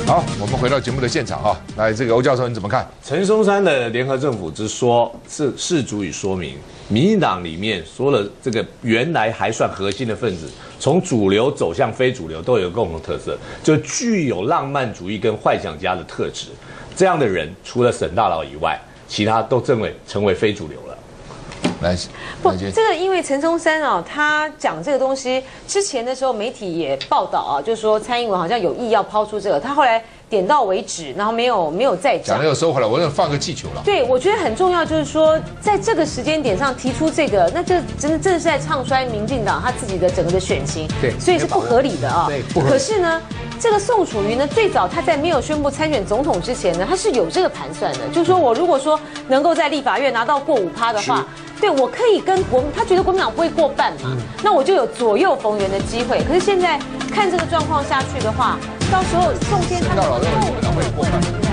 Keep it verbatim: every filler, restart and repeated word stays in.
好，我们回到节目的现场哈，来，这个欧教授你怎么看？ 陈松山的联合政府之说是是足以说明，民进党里面所有的这个原来还算核心的分子，从主流走向非主流，都有共同特色，就具有浪漫主义跟幻想家的特质。这样的人，除了沈大佬以外，其他都成为成为非主流了。 来， 不，这个因为陈松山啊，他讲这个东西之前的时候，媒体也报道啊，就说蔡英文好像有意要抛出这个，他后来点到为止，然后没有没有再讲。 讲了又收回来，我想放个气球了。 对，我觉得很重要，就是说在这个时间点上提出这个，那这真的真的是在唱衰民进党他自己的整个的选情， 对， 所以是不合理的啊。 对，不合理。 可是呢，这个宋楚瑜呢，最早他在没有宣布参选总统之前呢，他是有这个盘算的，就是说我如果说能够在立法院拿到过五趴的话。对，我可以跟国，他觉得国民党不会过半嘛，嗯、那我就有左右逢源的机会。可是现在看这个状况下去的话，到时候宋先生他们会过半。